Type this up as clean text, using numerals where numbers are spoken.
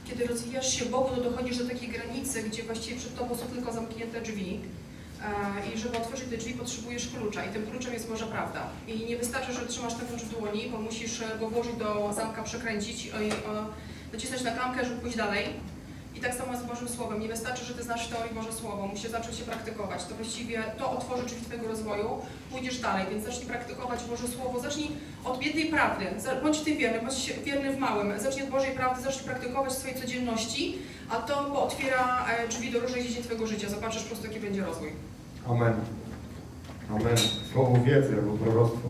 Kiedy rozwijasz się w Bogu, to dochodzisz do takiej granicy, gdzie właściwie przed tobą są tylko zamknięte drzwi. I żeby otworzyć te drzwi, potrzebujesz klucza i tym kluczem jest Boża prawda. I nie wystarczy, że trzymasz ten klucz w dłoni, bo musisz go włożyć do zamka, przekręcić, nacisnąć na klamkę, żeby pójść dalej. I tak samo z Bożym Słowem. Nie wystarczy, że ty znasz w teorii Boże Słowo, musisz zacząć się praktykować. To właściwie to otworzy drzwi twojego rozwoju, pójdziesz dalej, więc zacznij praktykować Boże Słowo. Zacznij od biednej prawdy, bądź ty wierny, bądź wierny w małym. Zacznij od Bożej prawdy, zacznij praktykować w swojej codzienności, a to otwiera drzwi do różnych dziedzin twojego życia. Zobaczysz po prostu, jaki będzie rozwój. Amen. Amen. Słowo wiedzy albo proroctwo.